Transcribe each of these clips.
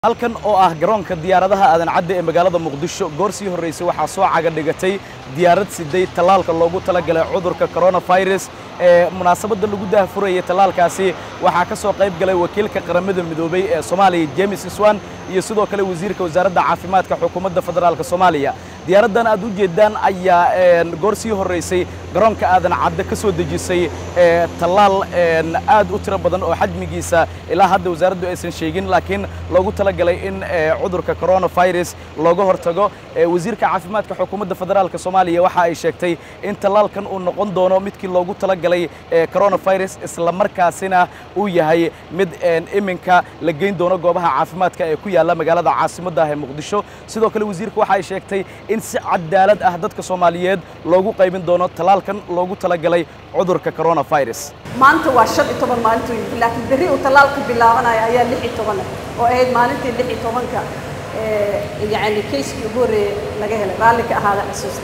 halkan oo ah garoonka diyaaradaha aadan cadde ee magaalada Muqdisho goorsii horeysay waxa soo caga dhigatay diyaarad siday talaalka loogu talagalay cudurka coronavirus ee munaasabada lagu daahfurayay talaalkaasi waxa ka soo qayb galay wakiilka qaramada midoobay ee Soomaaliya James Swan iyo sidoo kale wasiirka wasaaradda caafimaadka xukuumadda federaalka Soomaaliya diyaaradan aad u jeedaan ayaa goorsii horeysay garoonka aadan cadde ka soo dejisay talaal aad u tiro badan oo xajmigiisa ilaa hadda wasaaraddu aysan sheegin laakiin loogu talagalay in cudurka coronavirus looga hortago wasiirka caafimaadka xukuumadda federaalka Soomaaliya waxa ay sheegtay in talaalkan uu noqon doono midkii loogu talagalay coronavirus isla markaasina uu yahay mid iminka la geyn doono goobaha caafimaadka ee ku yaala magaalada caasimadda ee Muqdisho sidoo kale wasiirku waxa ay sheegtay in si cadaalad ah dadka Soomaaliyeed loogu qaybin doono talaalkan loogu talagalay cudurka coronavirus maanta waa 15 maalintii laakiin bari uu talaalka bilaabanaya ayaa 16 oo ay maalintii 16ka يعني كيس يقولي لجهله رالك هذا أساس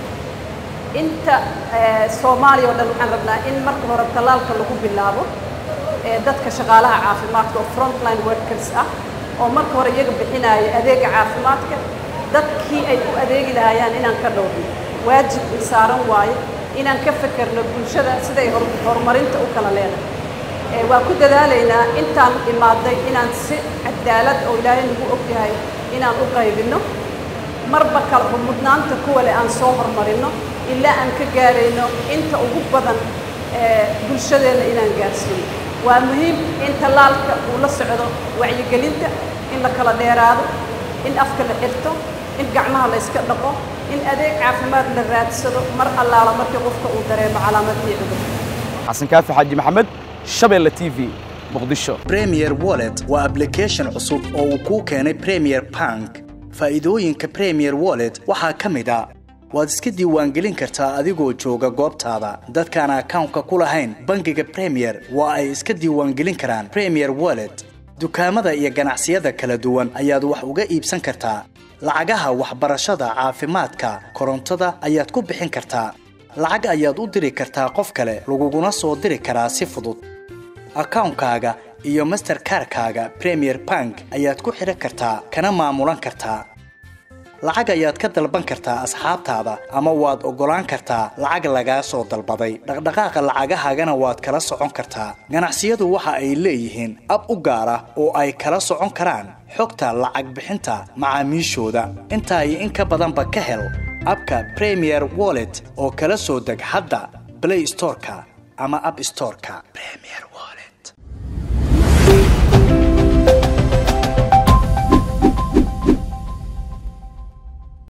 أنت سومالي ولا نحن إن مركب رب طلال كله باللابو دتك شغالها عافماتك فرونت لاين وركرز أو مركب رجيك بحنا أديك عافماتك دتك أي أديك لها يعني إن كروبي واجب إنسان واي إن كفكر نقول شذا سده هرمرين تأكل لنا وكل ذلك أنت إمادة إن عدالة أو لا نقول هاي inaan u qaybino marba kala mudnaanta kuwa le aan soo hormarino ilaa aan ka gaarayno inta ugu badan bulshadeena inaan gaarsiino waa muhiim in talaalka uu la socdo wacyigelinta in la kala dheeraado in afka la xirto in gacmaha la iska dhaqo in adeeg caafimaad la raadsado mar allaala markii qofka uu dareemo calaamadii cudur xasan kaafi xaaji maxamed Shabeelle TV مقدشو Premier Wallet waa application cusub oo uu ku keenay Premier Bank faa'iidooyinka Premier Wallet waxa kamid ah waad iska diiwaangelin kartaa adigoo jooga goobtaada dadkaan account-ka ku lahayn bangiga Premier waa ay iska diiwaangelin karaan Premier Wallet dukaamada iyo ganacsiyada kala duwan ayaad wax uga iibsan kartaa lacagaha waxbarashada caafimaadka korontada ayaad ku bixin kartaa lacag ayaad u diri kartaa qof kale laguguna soo diri karaa si fudud account-kaaga iyo Mastercard-kaaga Premier Bank ayaad ku xiran kartaa kana maamulan kartaa lacag ayaad ka dalban kartaa asxaabtaada ama waad ogolaan kartaa lacag laga soo dalbaday dhaqdhaqaaqa lacagahaagana waad kala socon kartaa ganacsiyadu waxa ay leeyihiin ab u gaar ah oo ay kala socon karaan xogta lacag bixinta macaamiishooda inta ay in ka badanba ka hel abka Premier Wallet oo kala soo deg hadda Play Store-ka ama App Store-ka Premier